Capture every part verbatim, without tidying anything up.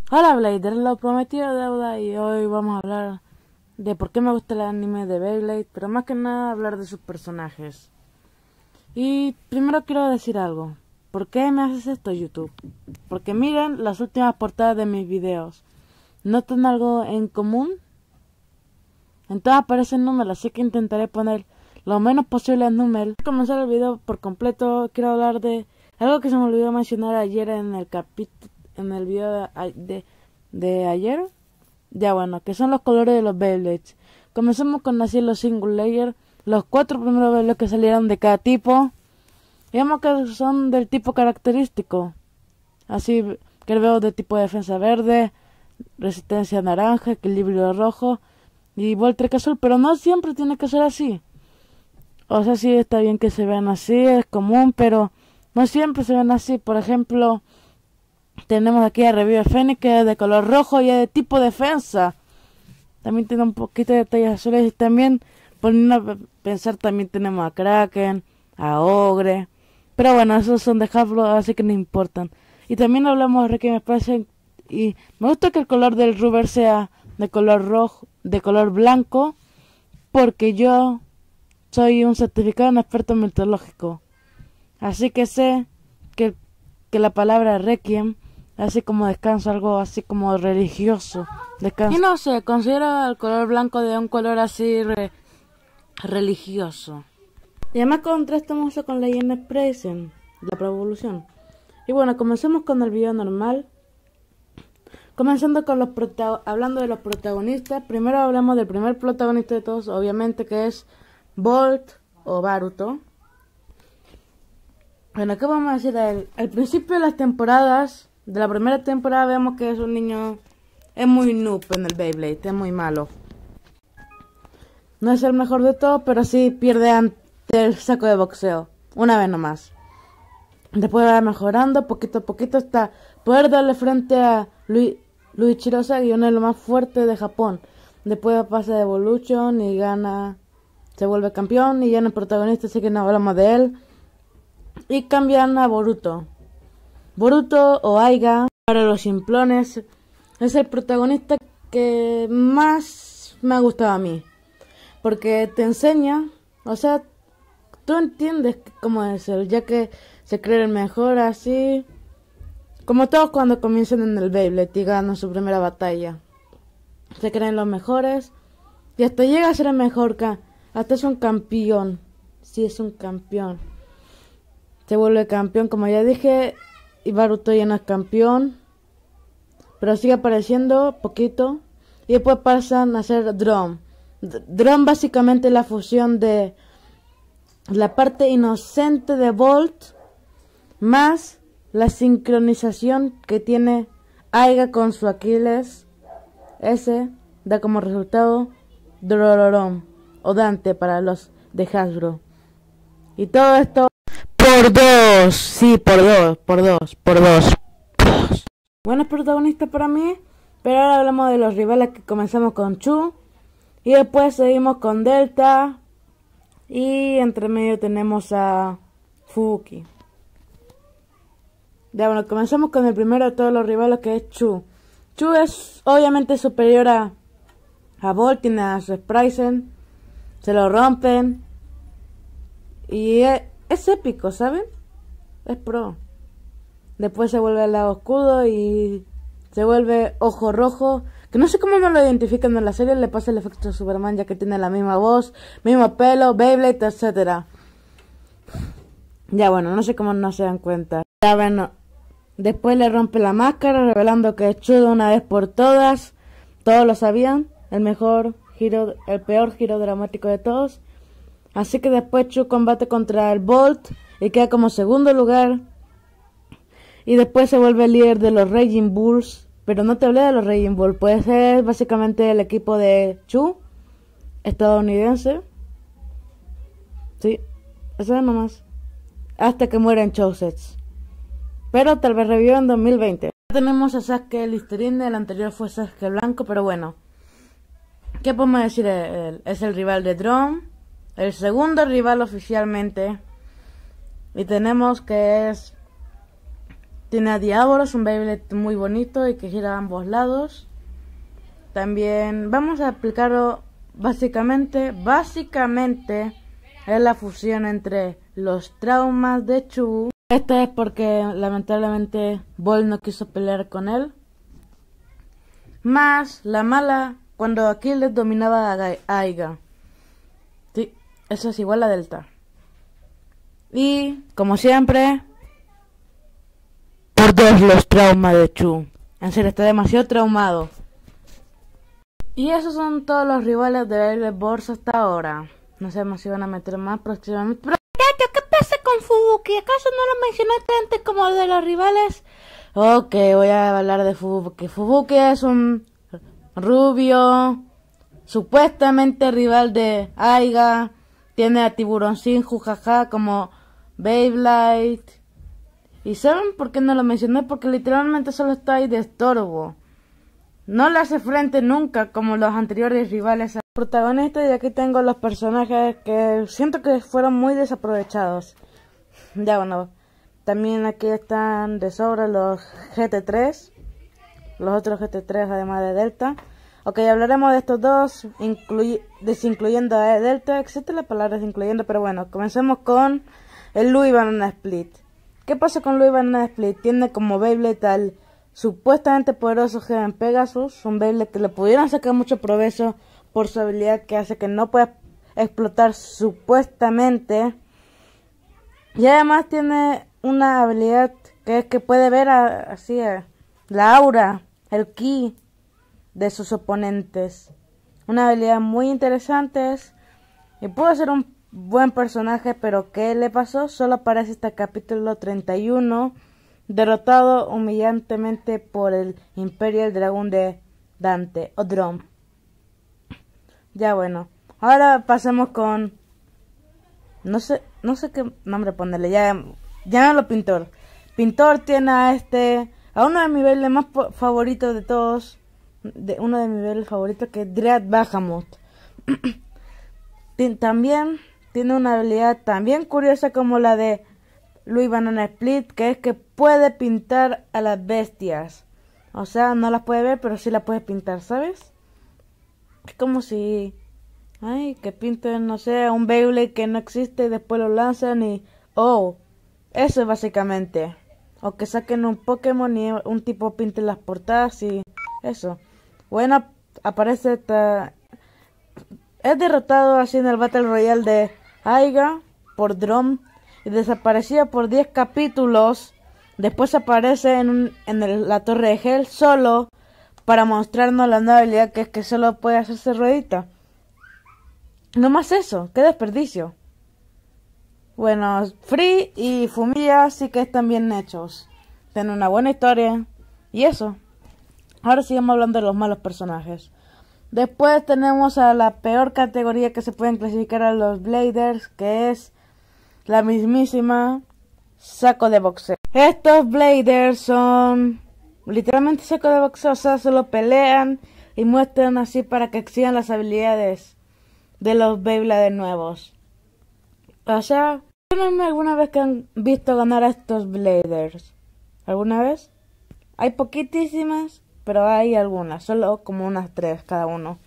Hola Blader, lo prometido deuda y hoy vamos a hablar de por qué me gusta el anime de Beyblade, pero más que nada hablar de sus personajes. Y primero quiero decir algo. ¿Por qué me haces esto, YouTube? Porque miren las últimas portadas de mis videos. ¿Notan algo en común? En todas aparecen números, así que intentaré poner lo menos posible números. Para comenzar el video por completo, quiero hablar de algo que se me olvidó mencionar ayer en el capítulo, en el video de, de, de ayer. Ya bueno, que son los colores de los Beyblades. Comencemos con así los single layer, los cuatro primeros Beyblades que salieron de cada tipo. Digamos que son del tipo característico. Así que veo de tipo de defensa verde, resistencia naranja, equilibrio rojo y Voltrek azul, pero no siempre tiene que ser así. O sea, sí está bien que se vean así, es común, pero no siempre se ven así. Por ejemplo, tenemos aquí a Revive Phoenix, que es de color rojo y es de tipo defensa. También tiene un poquito de detalles azules. Y también, poniendo a pensar, también tenemos a Kraken, a Ogre. Pero bueno, esos son de Hasbro, así que no importan. Y también hablamos de Requiem Express. Y me gusta que el color del rubber sea de color rojo, de color blanco, porque yo soy un certificado en experto mitológico. Así que sé que, que la palabra Requiem, así como descanso, algo así como religioso. Descanso. Y no sé, considero el color blanco de un color así re, religioso. Y además contrastamos eso con Legend Expression, la Pro Evolución. Y bueno, comencemos con el video normal. Comenzando con los prota hablando de los protagonistas. Primero hablamos del primer protagonista de todos, obviamente, que es Bolt o Baruto. Bueno, ¿qué vamos a decir de él? Al principio de las temporadas, de la primera temporada, vemos que es un niño, es muy noob en el Beyblade, es muy malo. No es el mejor de todos, pero sí pierde ante el saco de boxeo, una vez nomás. Después va mejorando poquito a poquito hasta poder darle frente a Luichiro Sagi, uno de los más fuertes de Japón. Después pasa de Evolution y gana, se vuelve campeón y ya no es protagonista, así que no hablamos de él. Y cambian a Boruto. Boruto o Aiga, para los simplones, es el protagonista que más me ha gustado a mí. Porque te enseña, o sea, tú entiendes cómo es él, ya que se cree el mejor así. Como todos cuando comienzan en el Beyblade y ganan su primera batalla. Se creen los mejores y hasta llega a ser el mejor, hasta es un campeón. Sí, es un campeón. Se vuelve campeón, como ya dije, y Baruto ya no es campeón, pero sigue apareciendo poquito. Y después pasan a ser Drum. Drum básicamente es la fusión de la parte inocente de Bolt más la sincronización que tiene Aiga con su Aquiles. Ese da como resultado Dorororom o Dante para los de Hasbro. Y todo esto por dos, sí, por dos, por dos, por dos, por dos. Buenos protagonistas para mí, pero ahora hablamos de los rivales, que comenzamos con Chu y después seguimos con Delta y entre medio tenemos a Fuki. Ya bueno, comenzamos con el primero de todos los rivales, que es Chu. Chu es obviamente superior a, a Bolt, tiene a su Sprisen, se lo rompen y es, es épico, ¿saben? Es pro. Después se vuelve al lado oscuro y se vuelve ojo rojo, que no sé cómo no lo identifican en la serie, le pasa el efecto de Superman, ya que tiene la misma voz, mismo pelo, Beyblade, etcétera. Ya bueno, no sé cómo no se dan cuenta. Ya bueno, después le rompe la máscara, revelando que es Chu de una vez por todas. Todos lo sabían, el mejor giro, el peor giro dramático de todos. Así que después Chu combate contra el Bolt y queda como segundo lugar. Y después se vuelve líder de los Raging Bulls. Pero no te hablé de los Raging Bulls, puede ser básicamente el equipo de Chu, estadounidense. Sí, eso es nomás. Hasta que muera en Showsets. Pero tal vez reviva en dos mil veinte. Tenemos a Sasuke Listerine, el anterior fue Sasuke Blanco, pero bueno. ¿Qué podemos decir de él? Es el rival de Drum, el segundo rival oficialmente. Y tenemos que es Tiene a Diabolos, un Beyblade muy bonito y que gira a ambos lados. También vamos a explicarlo básicamente. Básicamente es la fusión entre los traumas de Chu. Esto es porque lamentablemente Ball no quiso pelear con él. Más la mala cuando Aquiles dominaba a Aiga. Sí, eso es igual a Delta. Y como siempre, por dos los traumas de Chu. En serio, está demasiado traumado. Y esos son todos los rivales de Beyblade Burst hasta ahora. No sabemos si van a meter más próximamente. Pero ¿qué pasa con Fubuki? ¿Acaso no lo mencionaste antes como de los rivales? Ok, voy a hablar de Fubuki. Fubuki es un rubio, supuestamente rival de Aiga. Tiene a Tiburoncín Jujaja como Beyblade. ¿Y saben por qué no lo mencioné? Porque literalmente solo está ahí de estorbo. No le hace frente nunca como los anteriores rivales al protagonista. Y aquí tengo los personajes que siento que fueron muy desaprovechados. Ya bueno, también aquí están de sobra los G T tres. Los otros G T tres además de Delta. Ok, hablaremos de estos dos, desincluyendo a Delta. Existe la palabra desincluyendo, pero bueno, comencemos con el Louis Banana Split. ¿Qué pasa con Louis Banana Split? Tiene como Beyblade al supuestamente poderoso Heaven Pegasus, un Beyblade que le pudieron sacar mucho provecho por su habilidad que hace que no pueda explotar supuestamente. Y además tiene una habilidad que es que puede ver a, así a, la aura, el ki de sus oponentes. Una habilidad muy interesante y pudo ser un buen personaje, pero ¿qué le pasó? Solo aparece hasta el capítulo treinta y uno. Derrotado humillantemente por el Imperial Dragon de Dante, o Drum. Ya bueno, ahora pasemos con... No sé, no sé qué nombre ponerle, ya, ya lo Pintor. Pintor tiene a este, a uno de mis Beyblades más favoritos de todos, de uno de mis Beyblades favoritos que es Dread Bahamut. También tiene una habilidad también curiosa como la de Louis Banana Split, que es que puede pintar a las bestias. O sea, no las puede ver, pero sí las puede pintar, ¿sabes? Es como si... Ay, que pinten, no sé, un Beyblade que no existe y después lo lanzan y... Oh, eso es básicamente. O que saquen un Pokémon y un tipo pinte las portadas y... Eso. Bueno, aparece esta... Es derrotado así en el Battle Royale de Aiga por Drum. Y desaparecía por diez capítulos. Después aparece en, un, en el, la Torre de Hell solo para mostrarnos la nueva habilidad que es que solo puede hacerse ruedita. No más eso, qué desperdicio. Bueno, Free y Fumiya sí que están bien hechos. Tienen una buena historia. Y eso. Ahora sigamos hablando de los malos personajes. Después tenemos a la peor categoría que se pueden clasificar a los Bladers, que es la mismísima saco de boxeo. Estos Bladers son literalmente saco de boxeo, o sea, solo pelean y muestran así para que exhiban las habilidades de los Beyblades nuevos. O sea, ¿tienen alguna vez que han visto ganar a estos Bladers? ¿Alguna vez? Hay poquitísimas, pero hay algunas, solo como unas tres cada uno.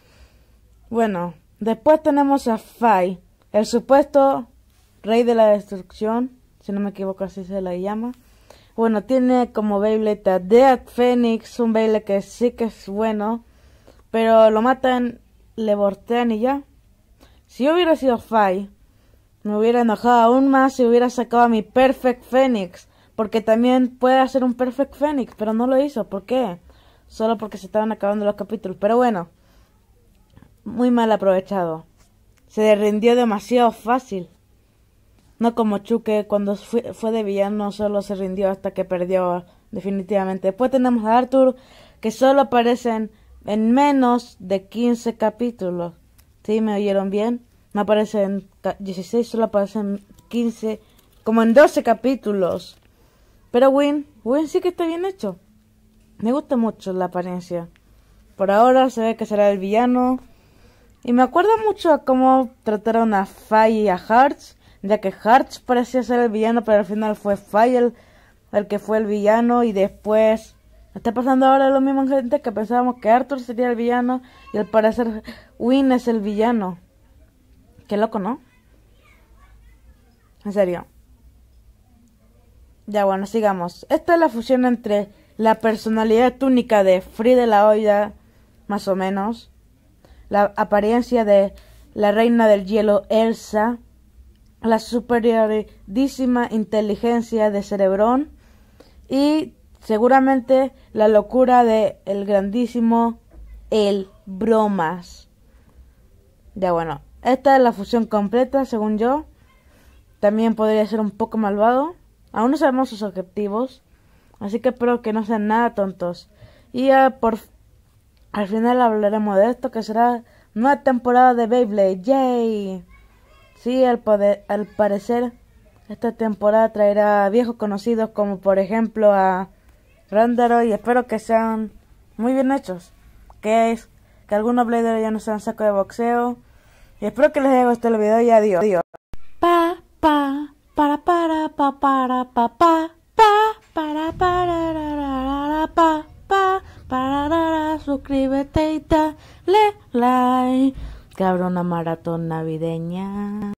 Bueno, después tenemos a Fai, el supuesto Rey de la Destrucción, si no me equivoco así se la llama. Bueno, tiene como Beyblade a Death Phoenix, un Beyblade que sí que es bueno, pero lo matan, le voltean y ya. Si yo hubiera sido Fai, me hubiera enojado aún más si hubiera sacado a mi Perfect Phoenix, porque también puede hacer un Perfect Phoenix, pero no lo hizo. ¿Por qué? Solo porque se estaban acabando los capítulos. Pero bueno, muy mal aprovechado. Se rindió demasiado fácil. No como Chu, que cuando fue, fue de villano solo se rindió hasta que perdió definitivamente. Después tenemos a Arthur, que solo aparecen en menos de quince capítulos. ¿Sí? ¿Me oyeron bien? No aparecen dieciséis, solo aparecen quince, como en doce capítulos. Pero Win, Win sí que está bien hecho. Me gusta mucho la apariencia. Por ahora se ve que será el villano. Y me acuerda mucho a cómo trataron a Fai y a Hearts, ya que Hearts parecía ser el villano, pero al final fue Fai el, el que fue el villano, y después está pasando ahora lo mismo, gente, que pensábamos que Arthur sería el villano y al parecer Wynn es el villano. Qué loco, ¿no? En serio. Ya bueno, sigamos. Esta es la fusión entre la personalidad única de Frida la Olla, más o menos, la apariencia de la reina del hielo Elsa, la superiorísima inteligencia de Cerebrón y seguramente la locura de el grandísimo El Bromas. Ya bueno, esta es la fusión completa según yo. También podría ser un poco malvado. Aún no sabemos sus objetivos, así que espero que no sean nada tontos. Y ya por al final hablaremos de esto, que será nueva temporada de Beyblade. ¡Yay! Sí, al, poder, al parecer esta temporada traerá viejos conocidos como por ejemplo a Randaro, y espero que sean muy bien hechos. Que es que algunos Bladers ya no sean saco de boxeo. Y espero que les haya gustado el video y adiós. adiós. Pa, pa, para, para, pa, para, pa, pa, pa, para, para, ra, ra, ra, pa, pa, para, ra, ra, suscríbete y dale like. Que habrá una maratón navideña.